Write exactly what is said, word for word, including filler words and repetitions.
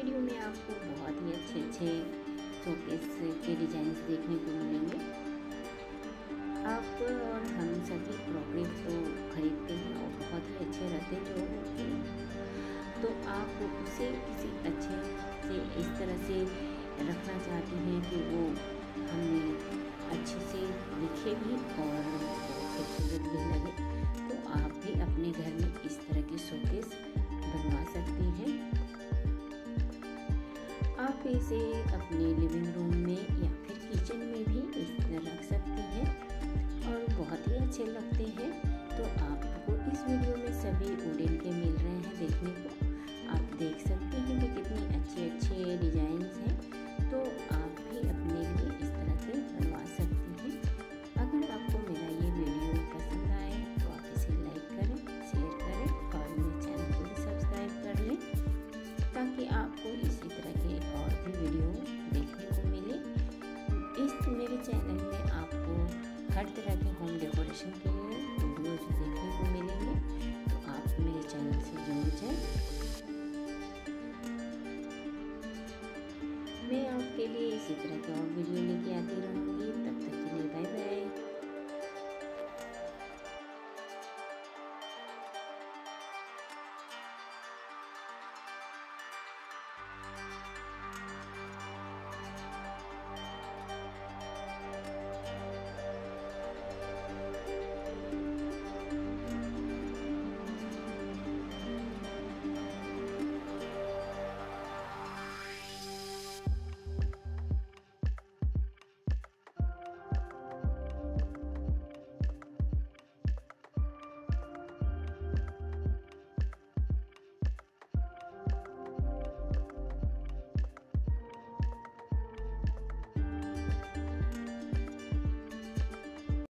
Video में आपको बहुत ही अच्छे अच्छे शोकेस के डिज़ाइंस देखने को मिलेंगे। आप और हम सभी क्रॉकरी तो खरीदते हैं और बहुत ही अच्छे रहते हैं जो होते हैं, तो आप उसे किसी अच्छे से इस तरह से रखना चाहते हैं कि वो हमें अच्छे से दिखे भी और खूबसूरत भी लगे, तो आप भी अपने घर में इस तरह के शोकेस बनवा सकती हैं। आप इसे अपने लिविंग रूम में या फिर किचन में भी इस तरह रख सकती हैं और बहुत ही अच्छे लगते हैं। तो आपको इस वीडियो में सभी वुडन के मिल रहे हैं देखने को। आप देख सकते हैं कि कितनी अच्छे अच्छे डिजाइन्स हैं, तो आप भी अपने लिए इस तरह के बनवा सकती हैं। अगर आपको मेरा ये वीडियो पसंद आए तो आप इसे लाइक करें, शेयर करें और मेरे चैनल को भी सब्सक्राइब कर लें, ताकि आपको इसी तरह के और भी वीडियो देखने को मिले। इस मेरे चैनल में आपको हर तरह के होम डेकोरेशन के वीडियोज देखने को मिलेंगे, तो आप मेरे चैनल से जुड़ जाएं। मैं आपके लिए इसी तरह के और वीडियो लेके आती